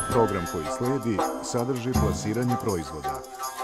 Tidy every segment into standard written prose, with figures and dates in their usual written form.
Program koji slijedi sadrži plasiranje proizvoda.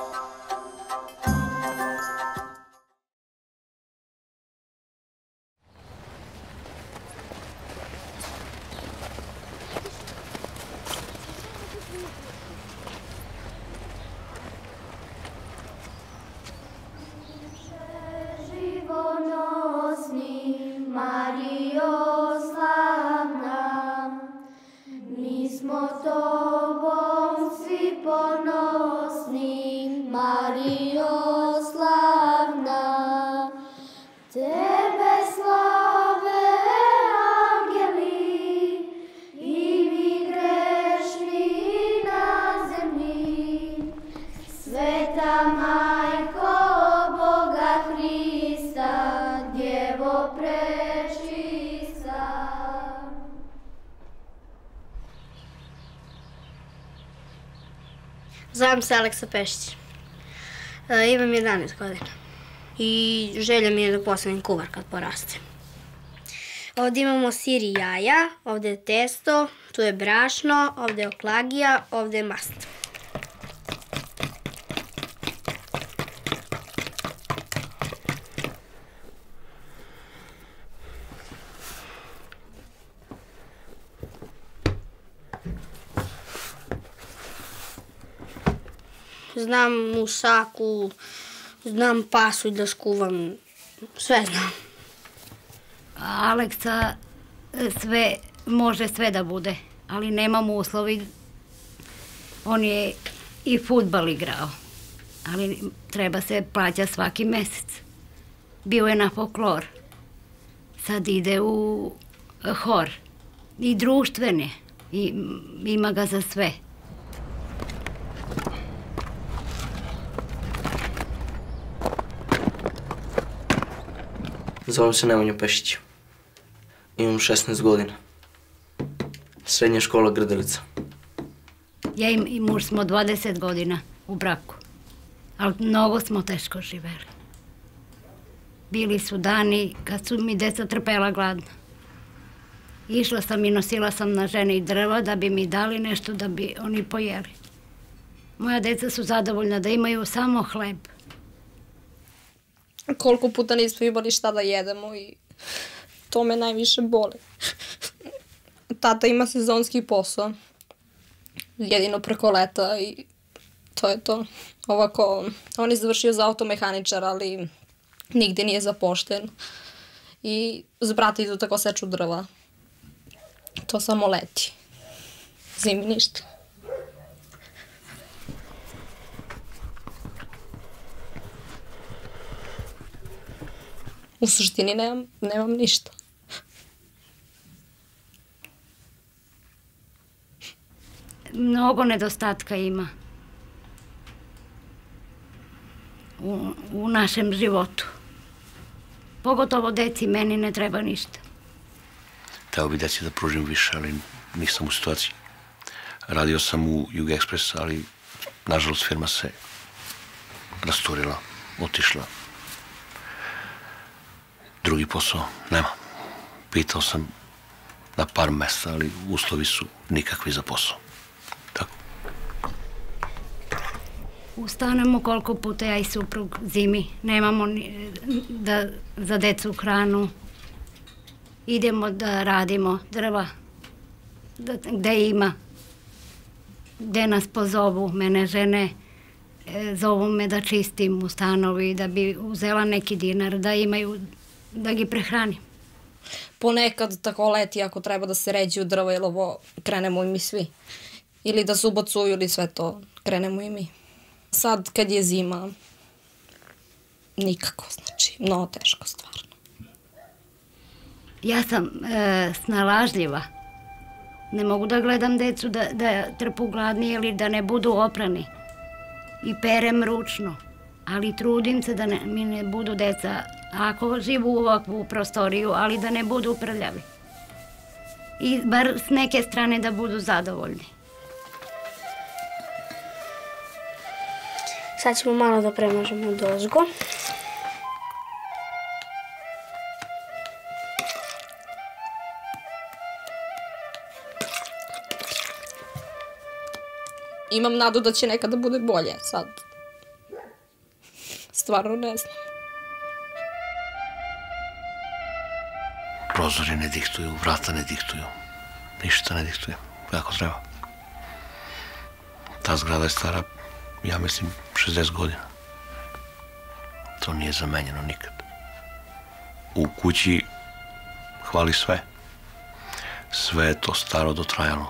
Zovem se Aleksa Pešić. Imam 11 godina i želja mi je da postanem kuvar kad porastem. Ovdje imamo sir i jaja, ovdje je testo, tu je brašno, ovdje je oklagija, ovdje je mast. Znam musaku, znam pasulj da skuvam, sve znam. Aleksa može sve da bude, ali nemamo uslovi. On je i fudbal igrao, ali treba se plaća svaki mesec. Bio je na folklor, sad ide u hor i društvene, ima ga za sve. Zovem se Nemanja Pešić. Imam 16 godina. Srednja škola Grdelica. Ja i muž smo 20 godina u braku, ali mnogo smo teško živeli. Bili su dani kad su mi deca trpela gladna. Išla sam i nosila sam na žene i drva da bi mi dali nešto da bi oni pojeli. Moja deca su zadovoljna da imaju samo hleb. Koliko puta nismo imali šta da jedemo i to me najviše boli. Tata ima sezonski posao, jedino preko leta i to je to. Ovako, on je završio za automehaničar, ali nigde nije zapošten. I s brata idu tako seču drva. To samo leti. Zimi ništa. U suštini nemam ništa. Mnogo nedostatka ima u našem životu. Pogotovo deci, meni ne treba ništa. Teo bi deci da pružim više, ali nisam u situaciji. Radio sam u Jug Ekspres, ali nažalost firma se rasturila, otišla. Drugi posao nema. Pitao sam na par mesta, ali uslovi su nikakvi za posao. Tako. Ustanemo koliko puta ja i suprug zimi. Nemamo za decu hranu. Idemo da radimo drva. Gde ima. Gde nas pozovu, mene žene. Zovu me da čistim u stanovi, da bi uzela neki dinar, da imaju, da gi prehranim. Ponekad tako leti ako treba da se ređuju drva ili ovo, krenemo i mi svi. Ili da se ubacuju ili sve to, krenemo i mi. Sad kad je zima, nikako, znači, mnogo teško stvarno. Ja sam snalažljiva. Ne mogu da gledam decu da trpu gladni ili da ne budu oprani. I perem ručno, ali trudim se da mi ne budu deca, ako živu u ovakvu prostoriju, ali da ne budu prljavi. I bar s neke strane da budu zadovoljni. Sad ćemo malo da premažemo dozgo. imam nadu da će nekada bude bolje. Sad, stvarno ne znam. Prozori ne diktuju, vrata ne diktuju, ništa ne diktuje, kako treba. Ta zgrada je stara, ja mislim, 60 godina. To nije zamenjeno nikad. U kući hvali sve. Sve je to staro dotrajalo.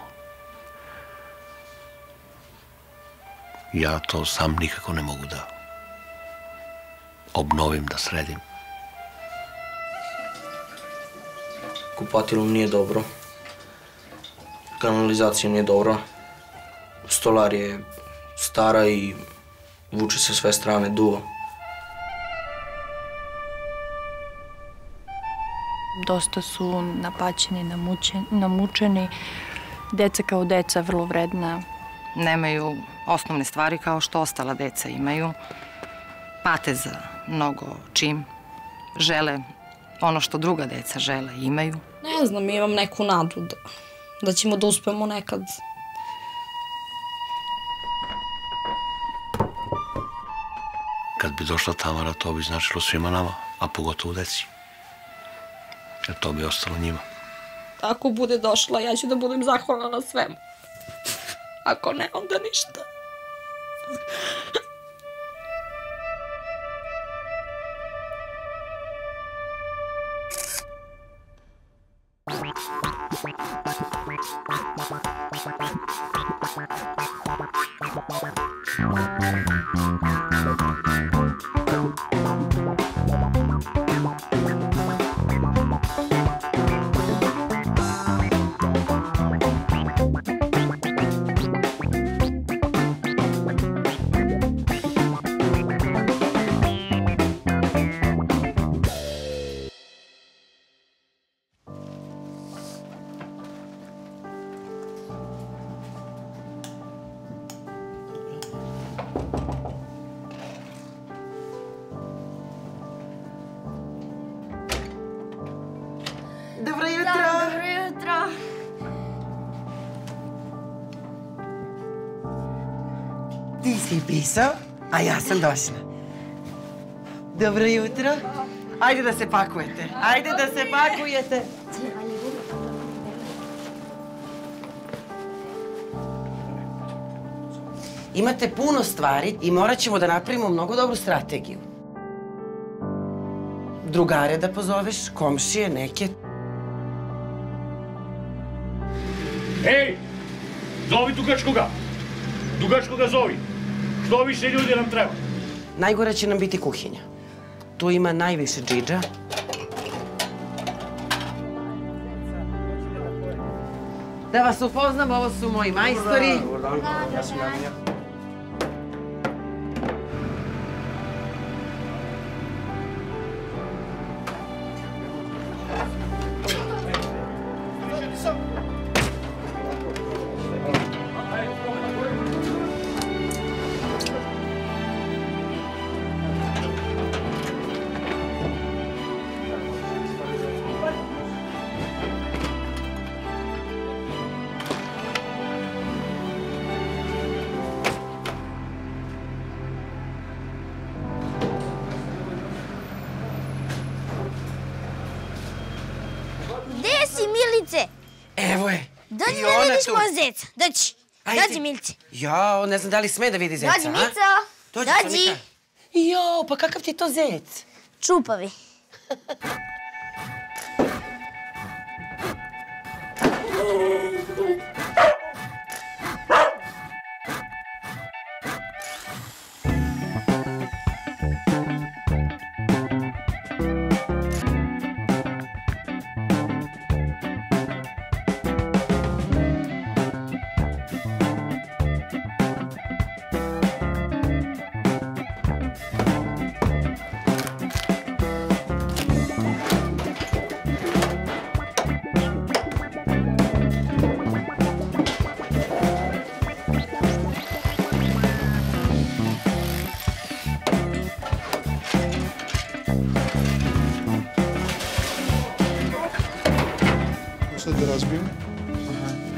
Ja to sam nikako ne mogu da obnovim, da sredim. Kupatilo nije dobro. Kanalizacija nije dobra. Stolar je stara i vuče se sve strane, duva. Dosta su napaćeni, namučeni. Deca kao deca vrlo vredna. Nemaju osnovne stvari kao što ostala deca imaju. Pate za mnogo čim. Žele ono što druga deca žele i imaju. Ne znam, imam neku nadu da ćemo da uspemo nekad. Kad bi došla Tamara, to bi značilo svima nama, a pogotovo deci. Jer to bi ostalo njima. Ako bude došla, ja ću da budem zahvalna na svemu. Ako ne, onda ništa. Dobro jutro. Dobro jutro. Ti si pisao, a ja sam došla. Dobro jutro. Ajde da se pakujete. Ajde da se pakujete. Imate puno stvari i morat ćemo da napravimo mnogo dobru strategiju. Drugare da pozoveš, komšije, neke. Ej, zovi Dugačkoga. Dugačkoga zovi. Što više ljudi nam treba. Najgora će nam biti kuhinja. Tu ima najviše džidža. Da vas upoznam, ovo su moji majstori. Gde si, Milice? Evo je. Dođi da vidiš moj zeca. Dođi. Dođi, Milice. Jao, ne znam da li sme da vidi zeca, a? Dođi, Mico. Dođi. Jao, pa kakav ti je to zec? Čupavi.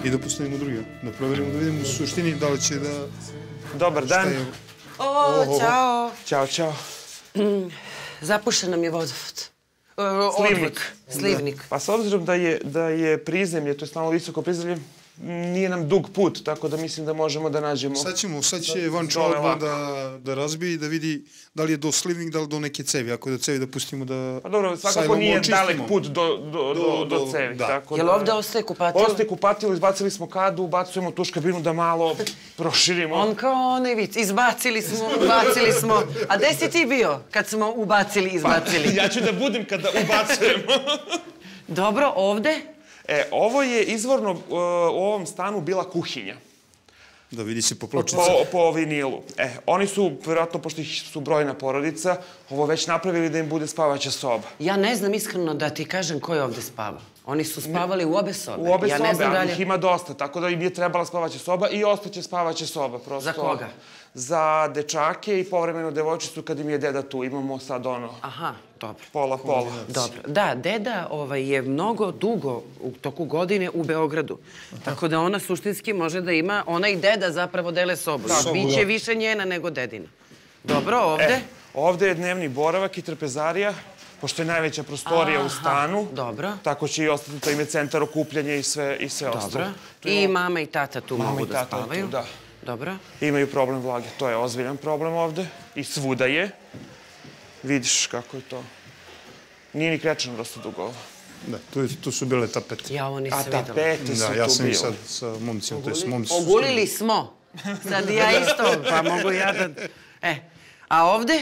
i da postavimo druge. Da proverimo, da vidimo u suštini da li će da... Dobar dan. O, čao. Ćao, čao. Zapušen nam je vodovod. Slivnik. Pa s obzirom da je prizemlje, to je malo visoko prizemlje, nije nam dug put, tako da mislim da možemo da nađemo... Sad će Vanča odmah da razbije i da vidi da li je do slivnik, da li do neke cevi. Ako je do cevi da pustimo da... Pa dobro, svakako nije dalek put do cevi. Jel ovde ostaje kupatilo? Ostaje kupatilo, izbacili smo kadu, ubacujemo tuš kabinu da malo proširimo. On kao onaj vic, izbacili smo. A gde si ti bio kad smo izbacili? Ja ću da budem kada ubacujemo. Dobro, ovde? Ovo je izvorno u ovom stanu bila kuhinja. Da vidi se po pločici. Po vinilu. Oni su, vjerojatno, pošto ih su brojna porodica, ovo već napravili da im bude spavaća soba. Ja ne znam iskreno da ti kažem ko je ovde spava. Oni su spavali u obe sobe. U obe sobe, ali ih ima dosta, tako da im je trebala spavaća soba i ostaće spavaća soba. Za koga? Za dečake i povremeno devojčicu kad im je deda tu. Imamo sad ono... Aha, dobro. Pola. Dobro. Da, deda je mnogo dugo u toku godine u Beogradu. Tako da ona suštinski može da ima... Ona i deda zapravo dele sobu. Biće više njena nego dedina. Dobro, ovde? Ovde je dnevni boravak i trpezarija, pošto je najveća prostorija u stanu. Dobro. Tako će i ostati, to im je centar okupljanja i sve ostalo. Dobro. I mama i tata tu mogu da spavaju. Da. Dobro. Imaju problem vlage, to je ozbiljan problem ovde. I svuda je. Vidiš kako je to. Nije ni krečeno dosta dugo ovo. Da, tu su bile tapete. Ja ovo nisam videla. A tapete su tu bile. Da, ja sam i sad sa momcima, to je momci su... Ogulili smo. Sad ja isto, pa mogu ja da... A ovde?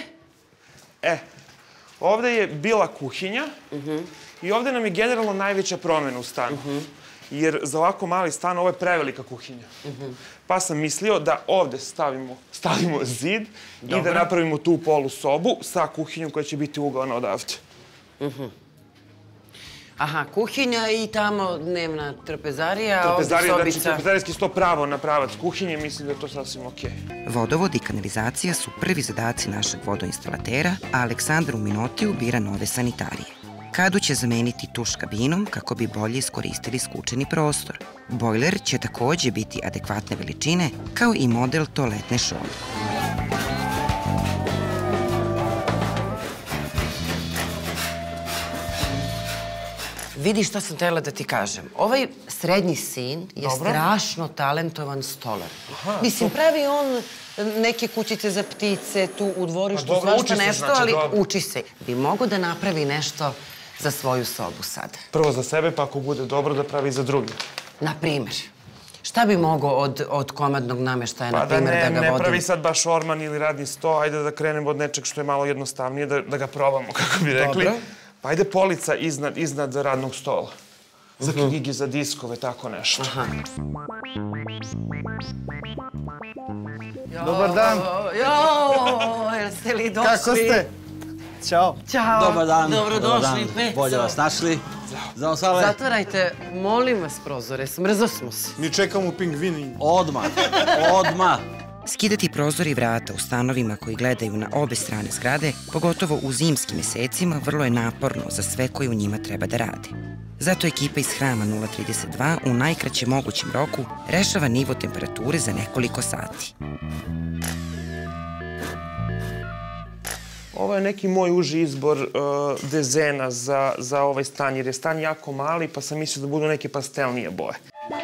Ovde je bila kuhinja i ovde nam je generalno najveća promena u stanu. Jer za ovako mali stan ovo je prevelika kuhinja. Pa sam mislio da ovde stavimo zid i da napravimo tu polu sobu sa kuhinjom koja će biti ugovana odavde. Aha, kuhinja i tamo dnevna trpezarija, a ovde sobica. Znači trpezarijski sto pravo na pravac kuhinje, mislim da je to sasvim okej. Vodovod i kanalizacija su prvi zadaci našeg vodoinstalatera, a Aleksandar u Minotiju bira nove sanitarije. Kadu će zameniti tuš kabinom kako bi bolje iskoristili skučeni prostor. Bojler će takođe biti adekvatne veličine, kao i model toaletne šolje. Vidi šta sam htjela da ti kažem. Ovaj srednji sin je strašno talentovan stolar. Mislim, pravi on neke kućice za ptice tu u dvorištu, svašta nešto, ali uči se. Bi mogo da napravi nešto za svoju sobu sad. Prvo za sebe, pa ako bude dobro da pravi za druge. Naprimer, šta bi mogo od komadnog nameštaja, naprimer, da ga vodim? Ne pravi sad baš orman ili radni sto, ajde da krenemo od nečeg što je malo jednostavnije, da ga probamo, kako bi rekli. Pa ajde polica iznad radnog stola. Za knjige, za diskove, tako nešto. Dobar dan. Jeste li došli? Kako ste? Ćao. Ćao. Dobar dan. Dobrodošli. Bolje vas našli. Zatvarajte, molim vas, prozore, smrzo smo se. Mi čekamo pingvini. Odmah. Skidati prozori i vrata u stanovima koji gledaju na obe strane zgrade, pogotovo u zimskim mesecima, vrlo je naporno za sve koji u njima treba da rade. Zato ekipa iz Hrama 032 u najkraćem mogućem roku rešava nivo temperature za nekoliko sati. Ovo je neki moj uži izbor dezena za ovaj stan, jer je stan jako mali, pa sam mislio da budu neke pastelnije boje.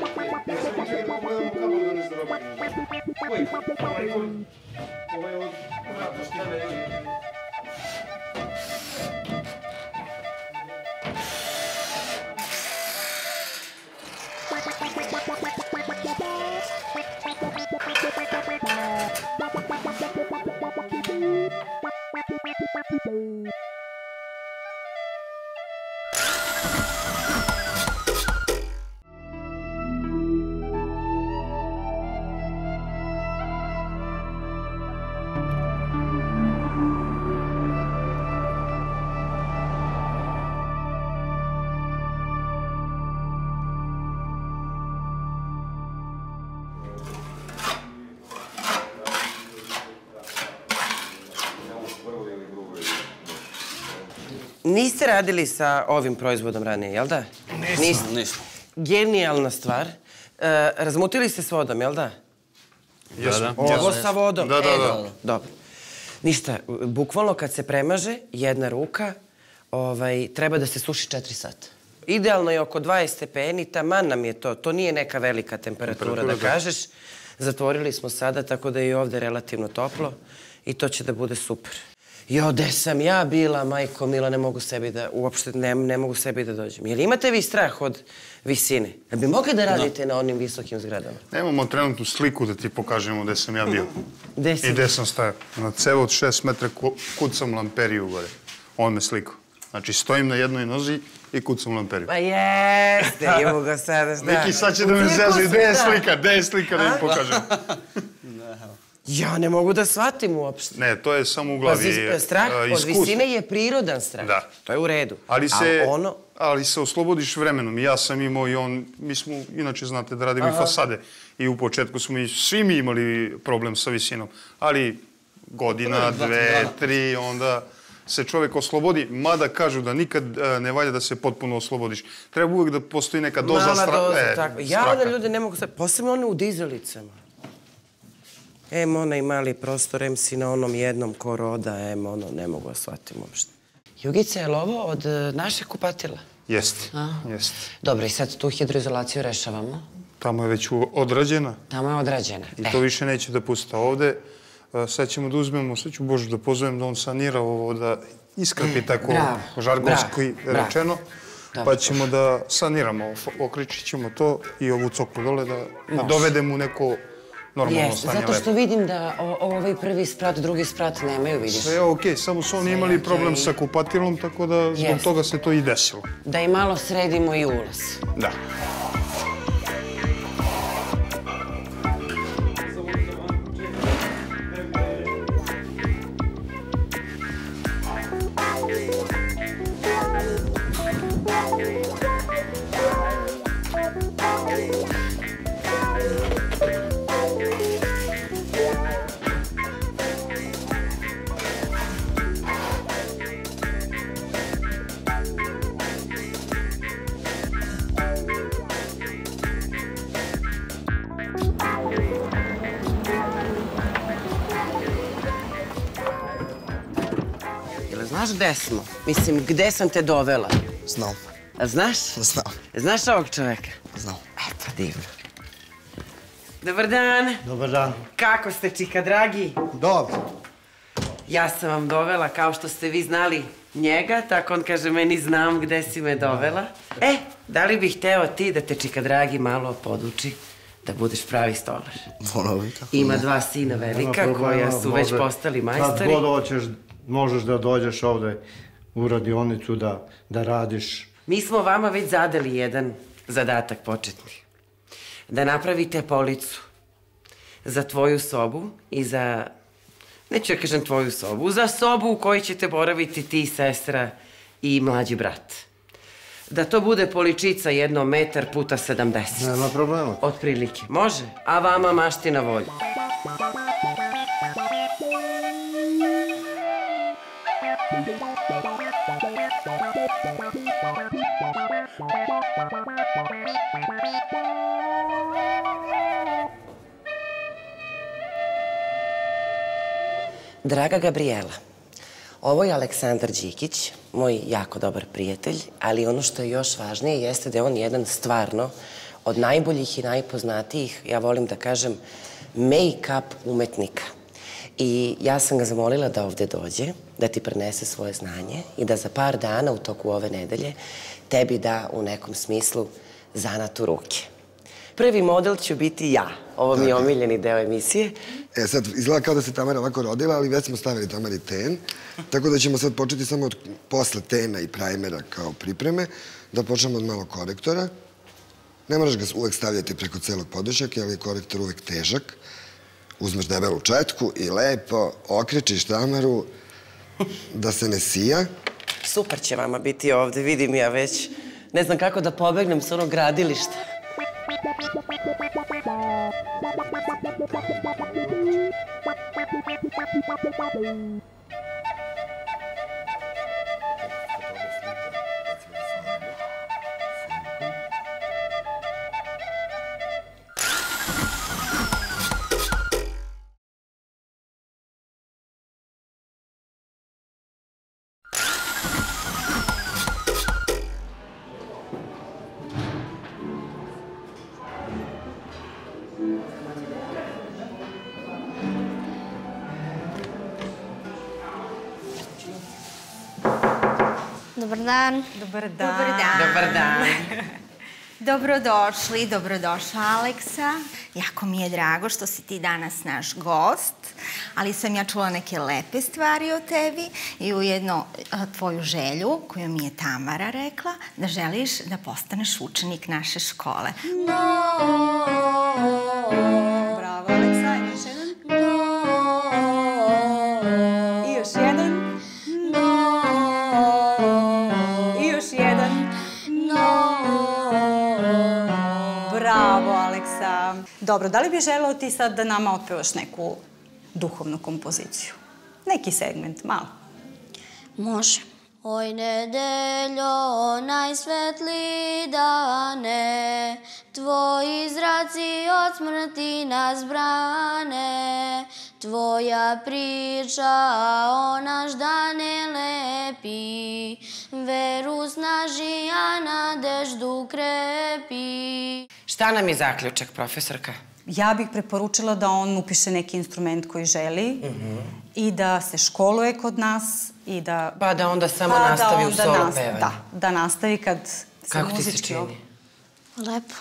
Niste radili sa ovim proizvodom ranije, jel da? Nisam. Genijalna stvar. Razmutili ste s vodom, jel da? Jesmo. Ovo sa vodom? Da. Dobro. Ništa, bukvalno kad se premaže jedna ruka, treba da se suši 4 sata. Idealno je oko 20 stepeni, taman nam je to. To nije neka velika temperatura da kažeš. Zatvorili smo sada, tako da je i ovde relativno toplo i to će da bude super. Jo, gde sam ja bila, majko mila, ne mogu sebi da, uopšte ne mogu sebi da dođem. Jer imate vi strah od visine? Da bi mogli da radite na onim visokim zgradama? Nemamo trenutnu sliku da ti pokažemo gde sam ja bio. Gde si? I gde sam stajao. Na cevu od 6 metra kucam lamperiju gore. On me slikao. Znači, stojim na jednoj nozi i kucam lamperiju. Pa jeste, imamo ga sada, šta? Neki sad će da me zezu. Gde je slika da im pokažem? Ja ne mogu da shvatim uopšte. Ne, to je samo u glavi. Strah od visine je prirodan strah. Da. To je u redu. Ali se oslobodiš vremenom. Ja sam imao i on, mi smo, inače znate da radimo i fasade. I u početku smo svi mi imali problem sa visinom. Ali godina, 2, 3, onda se čovek oslobodi, mada kažu da nikad ne valja da se potpuno oslobodiš. Treba uvek da postoji neka doza straha. Mala doza, tako. Ja onda ljude ne mogu sad, posebno one u dizelicama. Onaj mali prostor, si na onom jednom ko roda, ne mogu da shvatim uopšte. Jugica, je li ovo od našeg kupatila? Jeste. Dobro, i sad tu hidroizolaciju rešavamo? Tamo je već odrađena. Tamo je odrađena. I to više neće da pusta ovde. Sad ćemo da uzmemo, sad ću Božu da pozovem da on sanira ovo, da iskrpi tako žargonski rečeno. Pa ćemo da saniramo, okričit ćemo to i ovu coklu dole da dovedemo u neko normalno stanje leda. Zato što vidim da ovaj prvi sprat, drugi sprat nemaju, vidiš. Sve je okej, samo su oni imali problem sa kupatilom, tako da zbog toga se to i desilo. Da i malo sredimo i ulaz. Da. Znaš gde smo? Mislim, gde sam te dovela? Znam. Znaš? Znam. Znaš ovog čoveka? Znam. Eto, divno. Dobar dan. Dobar dan. Kako ste, čika dragi? Dobro. Ja sam vam dovela, kao što ste vi znali njega, tako on kaže meni znam gde si me dovela. Da li bih hteo ti da te, čika dragi, malo poduči da budeš pravi stolar? Ima 2 sina velika koja su već postali majstori. Kad god hoćeš, možeš da dođeš ovde u radionicu da radiš. Mi smo vama već zadali jedan zadatak početni. Da napravite policu za tvoju sobu i za, neću ja kažem tvoju sobu, za sobu u kojoj ćete boraviti ti, sestra i mlađi brat. Da to bude poličica 1 metar puta 70. Nema problema. Otprilike. Može? A vama mašti na volju. Draga Gabriela, ovo je Aleksandar Đikić, moj jako dobar prijatelj, ali ono što je još važnije jeste da je on jedan stvarno od najboljih i najpoznatijih, ja volim da kažem, make-up umetnika. I ja sam ga zamolila da ovde dođe, da ti prenese svoje znanje i da za par dana u toku ove nedelje tebi da u nekom smislu zanat u ruke. Prvi model ću biti ja. Ovo mi je omiljeni deo emisije. Sad, izgleda kao da se Tamara ovako rodila, ali već smo stavili Tamari ten. Tako da ćemo sad početi samo posle tena i primera kao pripreme, da počnemo od malo korektora. Ne moraš ga uvek stavljati preko celog podešaka, ali je korektor uvek težak. Uzmeš debelu četku i lepo okrečiš Tamaru da se ne sija. Super će vama biti ovde, vidim ja već. Ne znam kako da pobegnem s onog gradilišta. Dobar dan. Dobar dan. Dobar dan. Dobrodošli, dobrodošla Aleksa. Jako mi je drago što si ti danas naš gost, ali sam ja čula neke lepe stvari o tebi i ujedno tvoju želju, koju mi je Tamara rekla, da želiš da postaneš učenik naše škole. Bravo, Aleksa. Još jedan. I još jedan. I još jedan. Bravo, Aleksa. Dobro, da li bi želeo ti sad da nama otpevaš neku duhovnu kompoziciju? Neki segment, malo. Može. Oj nedeljo, najsvetliji dane, tvoji zraci od smrti nas brane, tvoja priča o naš dane lepi, veru snaži, a nadeždu krepi. Šta nam je zaključak, profesorka? Ja bih preporučila da on upiše neki instrument koji želi i da se školuje kod nas i da... Pa da onda samo nastavi u solo pevanje. Da nastavi kad se muzički... Kako ti se čini? Lepo.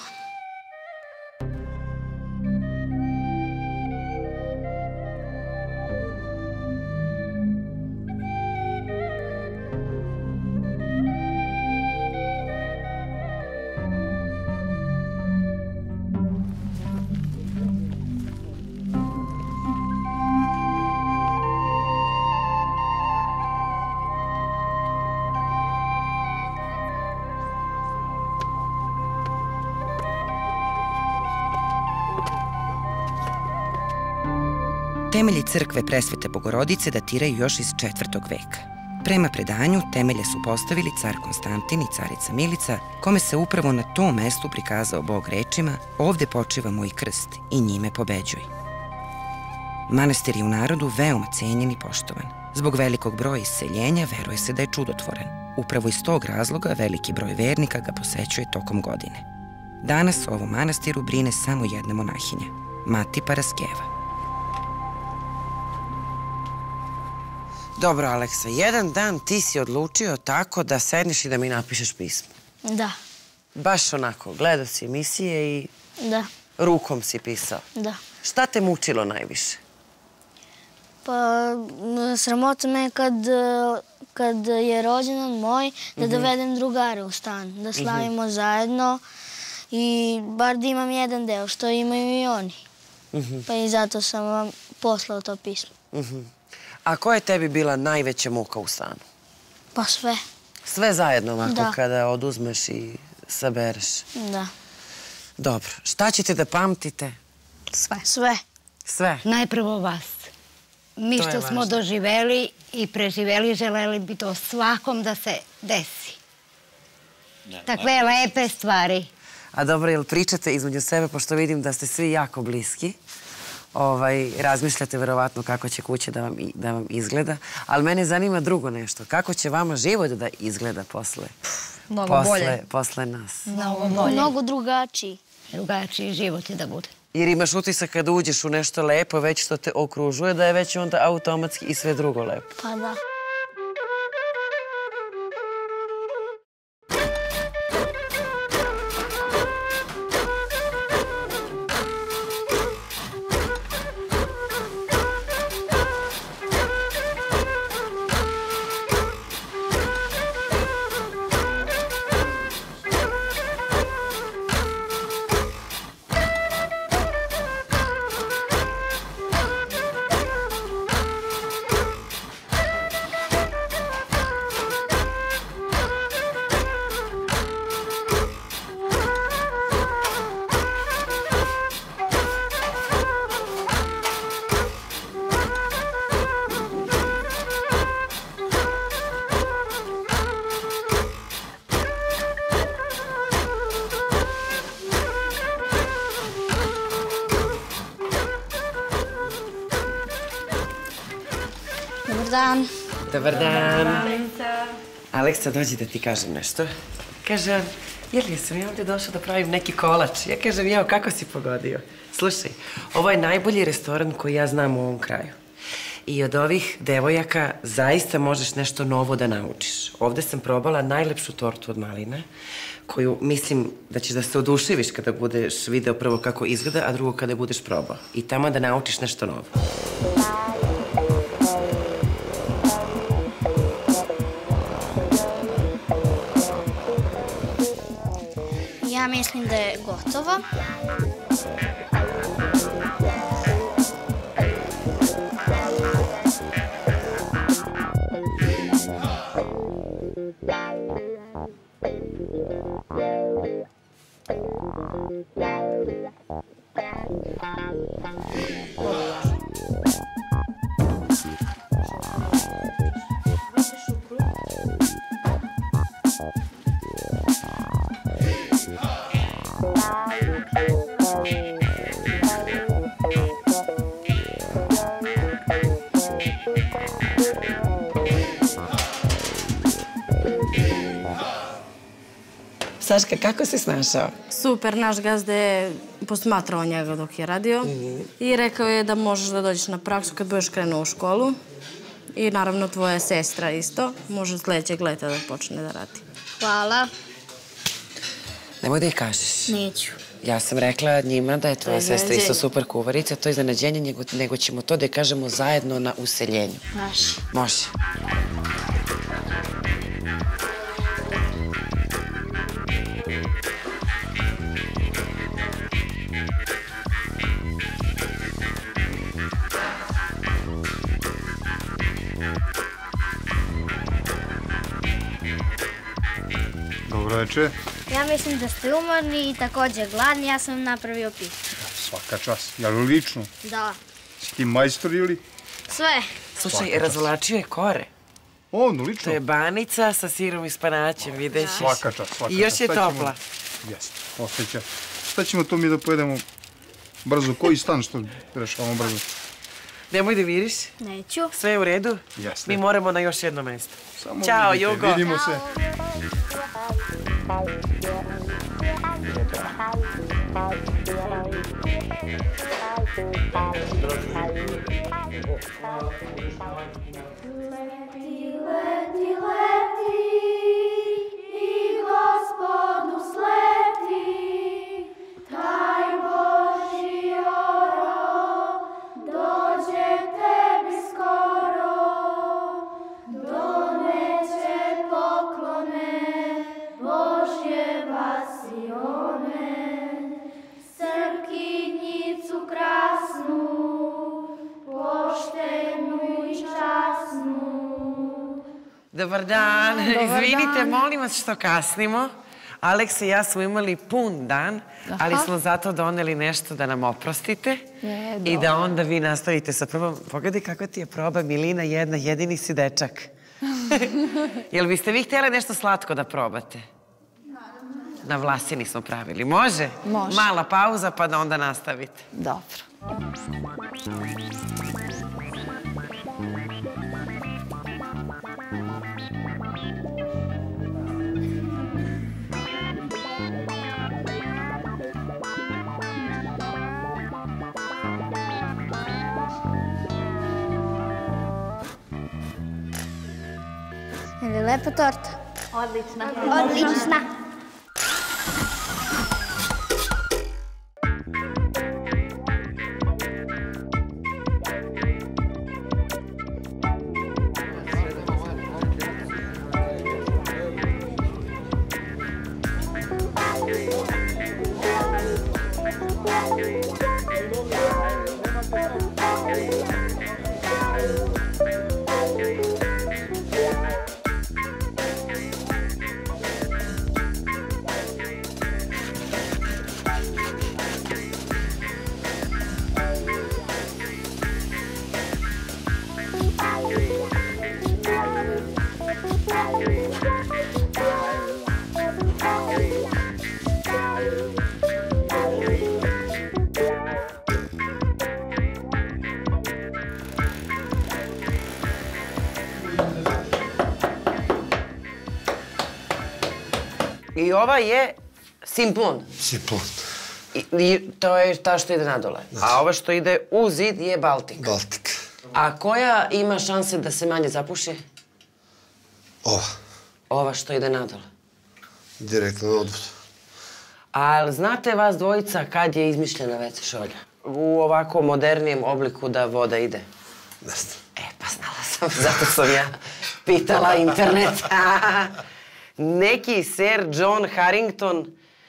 Temelji crkve Presvete Bogorodice datiraju još iz 4. veka. Prema predanju, temelje su postavili car Konstantin i carica Milica, kome se upravo na tom mestu prikazao Bog rečima: "Ovde počiva moj krst i njime pobeđuj." Manastir je u narodu veoma cenjen i poštovan. Zbog velikog broja iseljenja veruje se da je čudotvoran. Upravo iz tog razloga veliki broj vernika ga posećuje tokom godine. Danas o ovom manastiru brine samo jedna monahinja, Mati Paraskeva. Dobro, Aleksa, jedan dan ti si odlučio tako da sedneš i da mi napišeš pismo. Da. Baš onako, gledao si emisije i... Da. Rukom si pisao. Da. Šta te mučilo najviše? Pa, sramota me kad je rođendan moj, da dovedem drugare u stan, da slavimo zajedno i bar da imam jedan deo, što imaju i oni. Pa i zato sam vam poslao to pismo. A koja je tebi bila najveća muka u stanu? Pa sve. Sve zajedno ovako kada oduzmeš i sabereš? Da. Dobro. Šta ćete da pamtite? Sve. Sve. Sve? Najprvo vas. Mi što smo doživeli i preživeli, želeli bi to svakom da se desi. Takve lepe stvari. A dobro, jel pričate između sebe, pošto vidim da ste svi jako bliski? Razmišljate verovatno kako će kuća da vam izgleda, ali mene zanima drugo nešto. Kako će vama život da izgleda posle nas? Mnogo drugačiji. Drugačiji život će da bude. Jer imaš utisak kada uđeš u nešto lepo, već što te okružuje, da je već onda automatski i sve drugo lepo. Pa da. dan. Dobar dan. Aleksa, dođi da ti kažem nešto. Kaže, jel sam ja ovdje došla da pravim neki kolač? Ja kažem, jao, kako si pogodio? Slušaj, ovo je najbolji restoran koji ja znam u ovom kraju. I od ovih devojaka zaista možeš nešto novo da naučiš. Ovde sam probala najlepšu tortu od maline, koju mislim da ćeš da se oduševiš kada budeš video prvo kako izgleda, a drugo kada budeš probao. I tamo da naučiš nešto novo. Ja mislim da je gotovo. Saška, kako si snašao? Super, naš gazda je posmatrao njega dok je radio i rekao je da možeš da dođeš na praksu kad budeš krenuo u školu. I naravno tvoja sestra isto, može sledećeg leta da počne da radi. Hvala. Nemoj da ih kažeš. Neću. Ja sam rekla njima da je tvoja sestra isto super kuvarica, to je iznenađenje, nego ćemo to da je kažemo zajedno na useljenju. Može. Može. Dobro večer. Ja mislim da ste umorni i također gladni, ja sam napravio pitu. Svaka čast. Jel lično? Da. Si ti majstor ili? Sve. Slušaj, razvlačio je kore. On, lično? To je banica sa sirom i spanaćem, videš. Svaka čast, svaka čast. I još je topla. Jeste, ostaće. Šta ćemo to mi da pojedemo brzo? Koji stan što rešavamo brzo? Nemoj da viriš. Neću. Sve je u redu? Jeste. Mi moramo na još jedno mesto. Samo Ćao, vidite, Jugo. vidimo se. Leti, leti i Gospodu sleti, taj Božji oro dođe tebi skoro, doneće poklone Božje vasione, srpkinjicu krasnu, poštenu i časnu. Dobar dan. Izvinite, molim vas što kasnimo. Aleks i ja smo imali pun dan, ali smo zato doneli nešto da nam oprostite i da onda vi nastavite sa probom. Pogledaj kakva ti je proba, Milina, jedna, jedini si dečak. Jel biste vi htjeli nešto slatko da probate? Na vlasini smo pravili. Može? Može. Mala pauza pa da onda nastavite. Dobro. Je li lepa torta? Odlična. Odlična. I ova je simplon. Simplon. I to je ta što ide nadole. A ova što ide u zid je Baltik. Baltik. A koja ima šanse da se manje zapuši? Ova. Ova što ide nadole? Direktno na odvod. Ali znate vas dvojica kad je izmišljena WC šolja? U ovako modernijem obliku da voda ide? Ne znam. Pa znala sam, zato sam ja pitala internet. Neki Sir John Harrington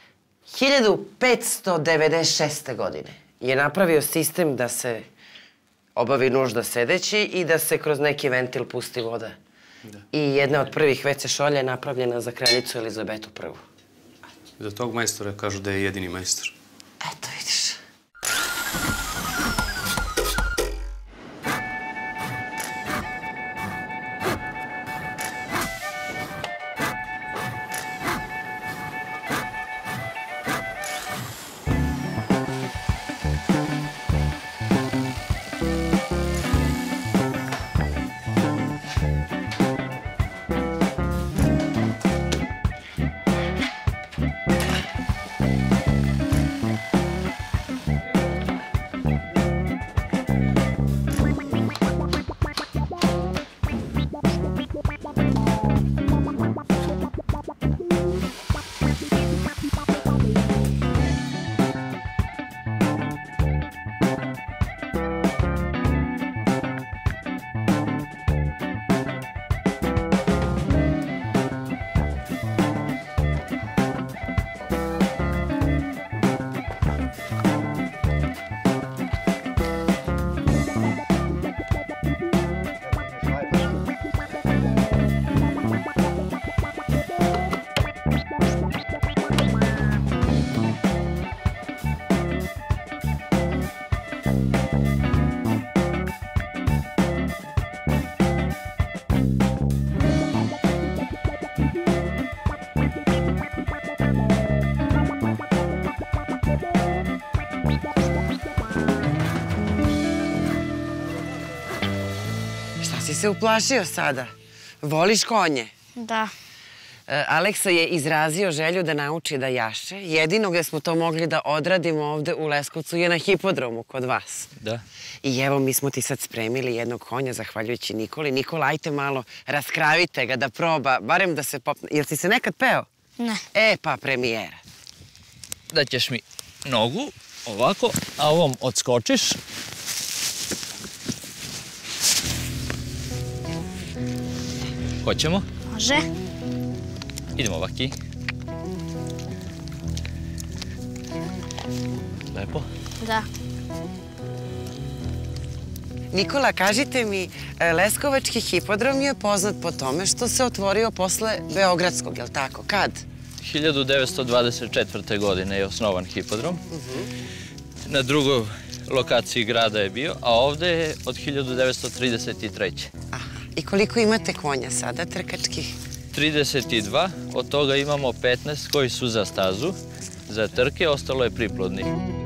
1596. godine je napravio sistem da se obavi nužda sedeći i da se kroz neki ventil pusti voda. I jedna od prvih WC šolja je napravljena za kraljicu Elizabetu I. Za tog majstora kažu da je jedini majstor. Eto, vidiš. Si se uplašio sada? Voliš konje? Da. Aleksa je izrazio želju da nauči da jaše. Jedino gde smo to mogli da odradimo ovde u Leskovcu je na hipodromu kod vas. Da. I evo, mi smo ti sad spremili jednog konja, zahvaljujući Nikoli. Nikola, ajte malo, raskravite ga da proba, barem da se popne. Jel si se nekad peo? Ne. Pa premijera. Daćeš mi nogu, ovako, a ovom odskočiš. Hoćemo? Može. Idemo ovaki. Lepo? Da. Nikola, kažite mi, Leskovački hipodrom je poznat po tome što se otvorio posle Beogradskog, je li tako? Kad? 1924. godine je osnovan hipodrom. Na drugoj lokaciji grada je bio, a ovde je od 1933. I koliko imate konja sada, trkačkih? 32, od toga imamo 15 koji su za stazu, za trke, ostalo je priplodnih.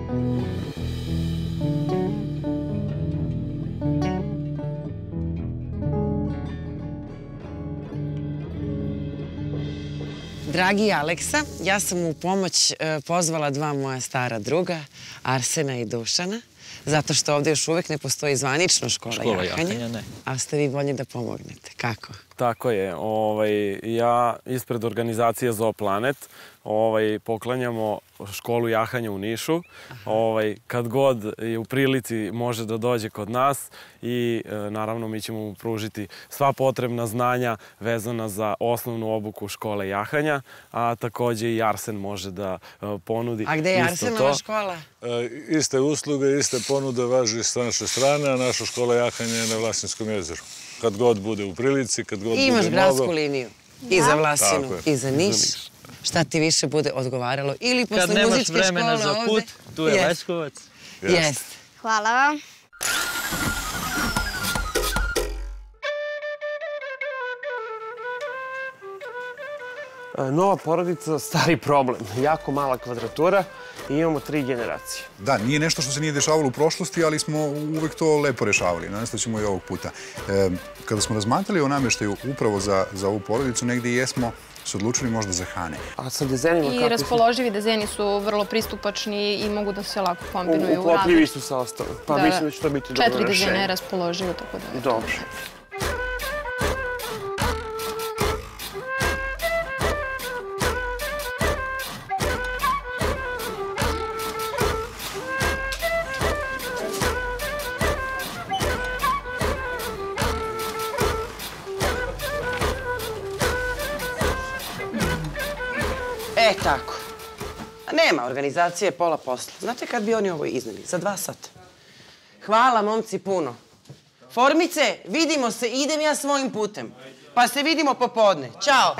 Dragi Aleksa, ja sam u pomoć pozvala dva moja stara druga, Arsena i Dušana, zato što ovde još uvek ne postoji zvanično škola jahanja, ali ste vi voljni da pomognete. Kako? Tako je. Ja ispred organizacije Zooplanet poklanjamo školu jahanja u Nišu. Kad god je u prilici može da dođe kod nas i naravno mi ćemo mu pružiti sva potrebna znanja vezana za osnovnu obuku škole jahanja, a takođe i Arsen može da ponudi isto to. A gde je Arsenova škola? Iste usluge, iste ponude važi s naše strane, a naša škola jahanja je na Vlasinskom jezeru. Kad god bude u prilici, kad god bude mnogo. Imaš gradsku liniju. I za Vlasinu, i za Niš. Šta ti više bude odgovaralo. Ili posle muzičke škole ovde. Kad nemaš vremena za put, tu je Leskovac. Jeste. Hvala vam. Nova porodica, stari problem. Jako mala kvadratura i imamo 3 generacije. Da, nije nešto što se nije dešavalo u prošlosti, ali smo uvek to lepo rešavali. Nastaćemo i ovog puta. Kada smo razmatrali o namještaju upravo za ovu porodicu, negde jesmo se odlučili možda za Hane. A sa dezenima kako I raspoloživi dezeni su vrlo pristupačni i mogu da se lako kombinuju u Uklopljivi su sa ostalim. Pa mislim da će to biti dobro rešenje. 4 dezena je raspoloživo, tako da... Dobro. E, tako. Nema, organizacije pola posla. Znate kad bi oni ovo izneli? Za 2 sata. Hvala, momci, puno. Formice, vidimo se, idem ja svojim putem. Pa se vidimo popodne. Ćao!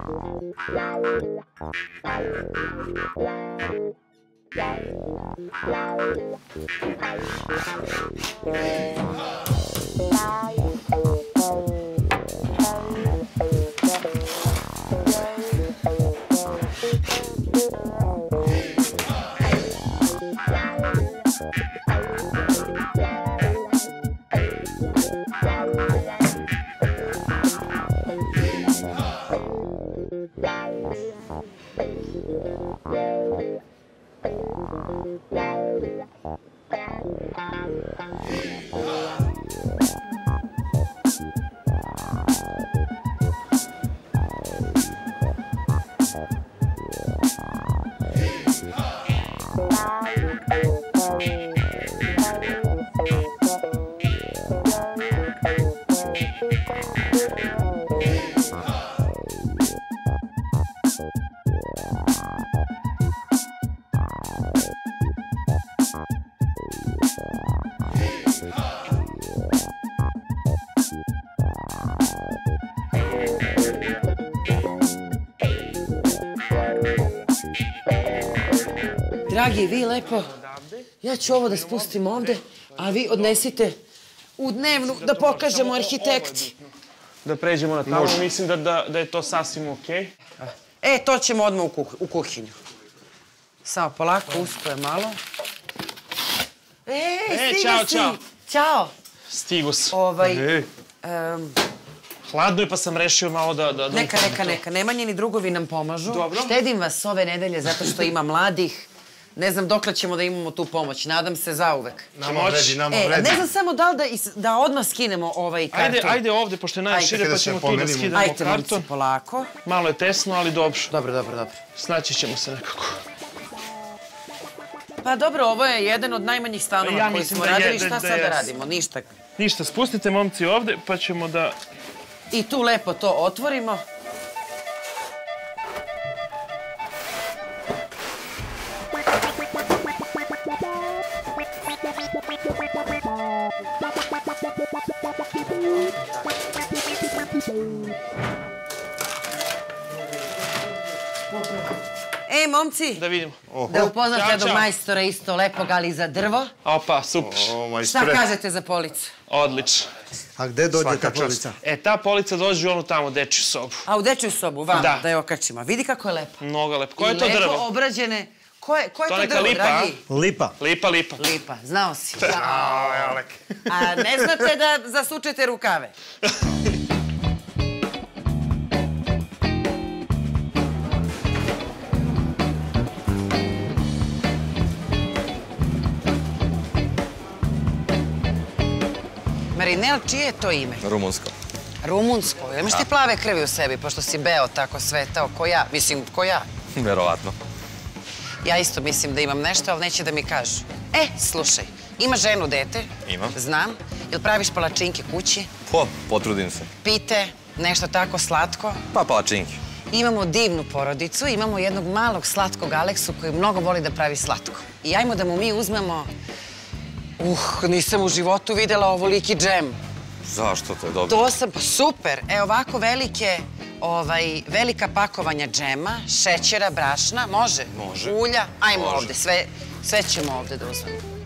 Dragi, vi lepo, ja ću ovo da spustim ovde, a vi odnesite u dnevnu da pokažemo arhitekti. Da pređemo na tamo, mislim da je to sasvim okej. E, to ćemo odmah u kuhinju. Samo polako, usko je malo. Stiga si! Ćao! Stigu si. Hladno je pa sam rešio malo da... Neka. Nemanjini drugovi nam pomažu. Štedim vas ove nedelje zato što ima mladih. Ne znam dokle ćemo da imamo tu pomoć. Nadam se zauvek. Nama vredi. Ne znam samo da li da odmah skinemo ovaj karton. Ajde ovde, pošto je najšire, pa ćemo tu da skidamo karton. Ajde, momci, polako. Malo je tesno, ali dobro. Dobro. Snaći ćemo se nekako. Pa dobro, ovo je jedan od najmanjih stanova koji smo radili. Šta sad da radimo? Ništa. Ništa, spustite momci ovde, pa ćemo da... I tu lepo to otvorimo. Ej, momci, da vidimo. Da upoznate jednog majstora isto lepog, ali za drvo. Opa, super. Šta kažete za policu? Odlično. A gde dođe ta polica? Ta polica dođe u onu tamo dečju sobu. A u dečju sobu, vama, da je okačimo. Vidi kako je lepo. Mnogo lepo. Koje je to drvo? I lepo obrađene. Ko je to drvo, dragi? Lipa. Lipa, znao si. A ne znate da zasučete rukave? Marinel, čije je to ime? Rumunsko. Rumunsko? Imaš ti plave krvi u sebi, pošto si beo tako svetao, ko ja? Mislim, ko ja? Verovatno. Ja isto mislim da imam nešto, ali neće da mi kažu. Slušaj, ima ženu, dete? Imam. Znam. Jel praviš palačinke kući? Potrudim se. Pite, nešto tako slatko? Pa palačinke. Imamo divnu porodicu, imamo jednog malog slatkog Aleksu koji mnogo voli da pravi slatko. I ajmo da mu mi uzmemo... nisam u životu videla ovoliki džem. Zašto? To je dobro. To sam, pa super. Ovako velika pakovanja džema, šećera, brašna, može? Može. Ulja, ajmo ovde, sve ćemo ovde da uzmemo.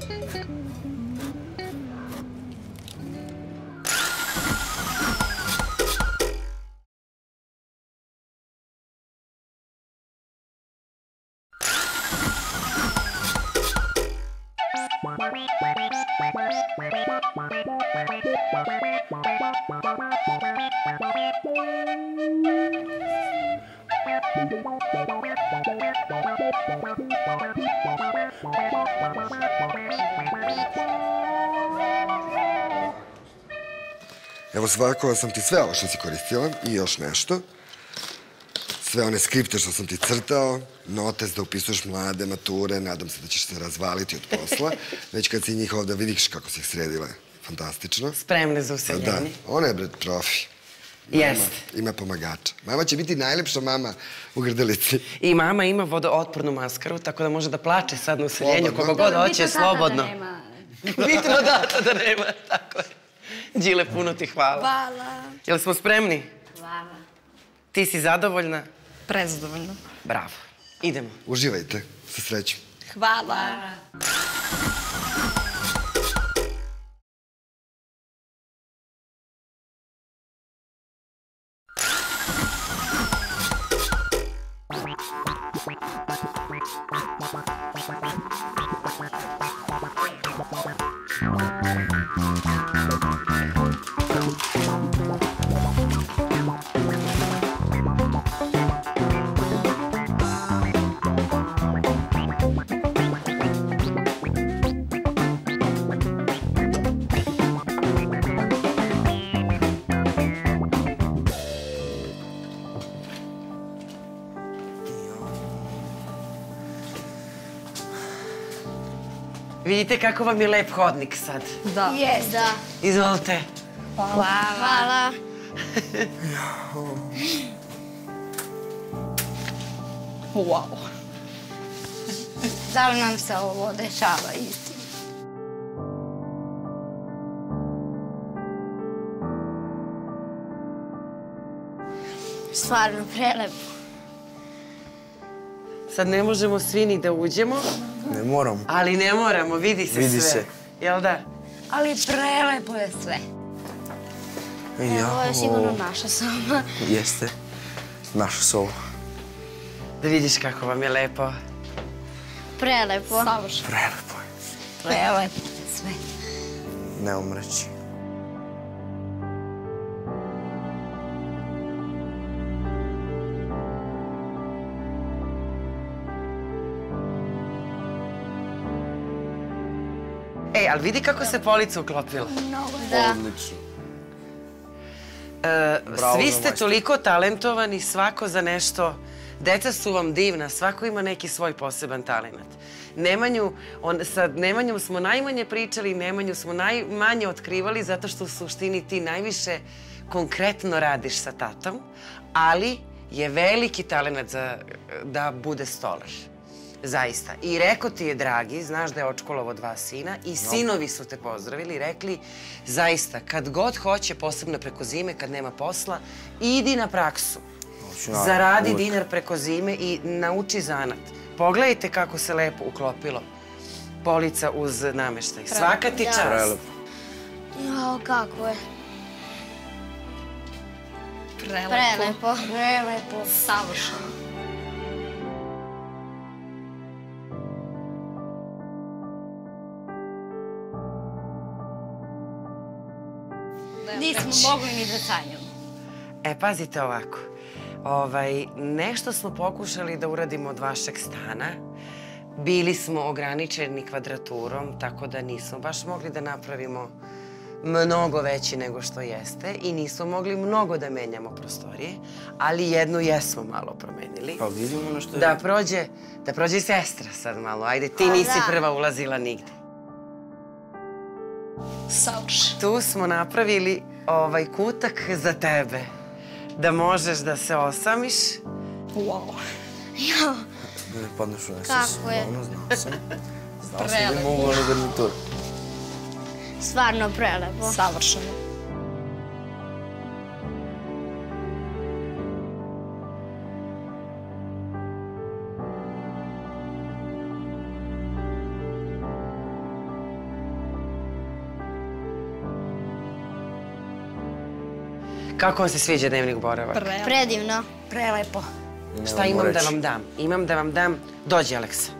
Evo spakovala sam ti sve ovo što si koristila i još nešto. Sve one skripte što sam ti crtao, notes da upisuješ mlade, mature, nadam se da ćeš se razvaliti od posla. Već kad si njih ovde vidiš kako si ih sredila. Fantastično. Spremne za useljenje. Da, ona je, bre, trofi. Jeste. Ima pomagača. Mama će biti najlepša mama u Grdelici. I mama ima vodootpornu maskaru, tako da može da plače sad na useljenju, koga god hoće, slobodno. Bitno da nema, tako je. Đile, puno ti hvala. Hvala. Jel smo spremni? Hvala. Ti si zadovoljna? Prezadovoljna. Bravo. Idemo. Uživajte. Sa srećom. Hvala. Vidite kako vam je lep hodnik sad. Da. Jes, da. Izvolite. Hvala. Hvala. Wow. Da li nam se ovo dešava istina? Stvarno prelepo. Sad ne možemo svi ni da uđemo. Ne moramo. Ali ne moramo, vidi se sve. Vidi se. Jel da? Ali prelepo je sve. Ovo je sigurno naša soba. Jeste. Naša soba. Da vidiš kako vam je lepo. Prelepo. Savršeno. Prelepo je. Prelepo je sve. Ne umreći. Ej, ali vidi kako se polica uklopila. Da. Odlično. Svi ste toliko talentovani, svako za nešto. Deca su vam divna, svako ima neki svoj poseban talent. Sa Nemanjom smo najmanje pričali, Nemanju smo najmanje otkrivali zato što u suštini ti najviše konkretno radiš sa tatom, ali je veliki talent da bude stolar. Zaista. I rekao ti je, dragi, znaš da je odškolovo 2 sina i sinovi su te pozdravili i rekli, zaista, kad god hoće, posebno preko zime, kad nema posla, idi na praksu. Zaradi dinar preko zime i nauči zanat. Pogledajte kako se lepo uklopilo polica uz nameštaj. Svaka ti čast. Jao, kako je. Prelepo. Prelepo. Savršeno. Nismo mogli ni da sanjamo. Pazite ovako. Nešto smo pokušali da uradimo od vašeg stana. Bili smo ograničeni kvadraturom, tako da nismo baš mogli da napravimo mnogo veći nego što jeste i nismo mogli mnogo da menjamo prostorije, ali jednu jesmo malo promenili. Pa vidimo nešto je... Da prođe i sestra sad malo. Ajde, ti nisi prva ulazila nigde. Savršeno. Tu smo napravili kutak za tebe. Da možeš da se osamiš. Wow. Jao. Da ne padneš u nesvijest. Kako je? Znao sam da mogu ono garnitur. Stvarno prelepo. Savršeno. Kako vam se sviđa dnevnik boravak? Predivno. Prelepo. Šta imam da vam dam? Imam da vam dam... Dođi, Aleksa.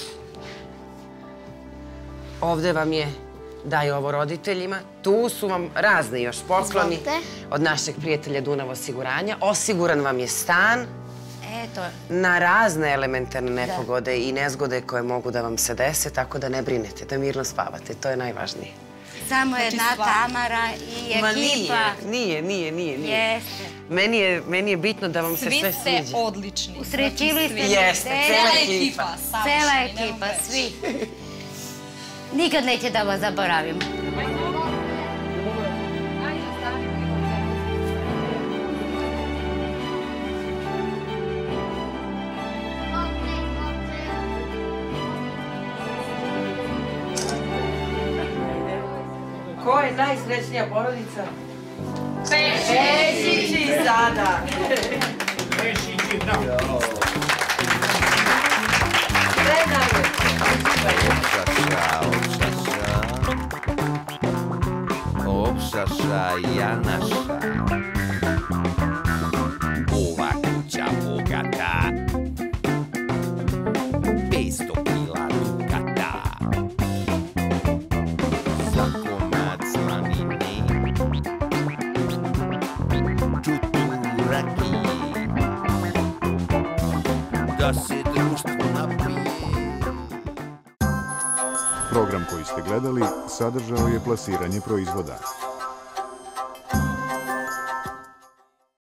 Ovde vam je, daj ovo roditeljima. Tu su vam razni još pokloni od našeg prijatelja Dunav osiguranja. Osiguran vam je stan na razne elementarne nepogode i nezgode koje mogu da vam se dese, tako da ne brinete, da mirno spavate. To je najvažnije. Samo jedna Tamara i ekipa. Ma nije. Jeste. Meni je bitno da vam se sve sviđa. Svi ste odlični. Usrećili ste me. Jeste, cela ekipa. Cela ekipa, svi. Nikad neće da vas zaboravim. Ko je najsrećnija porodica? Pešići sada! Pešići, da! Opšaša, Janaša. Ova kuća bogata. 500 kila dukata. Za komad slanine. Čutu rakije. Da se društvo napije. Program koji ste gledali sadržao je plasiranje proizvoda.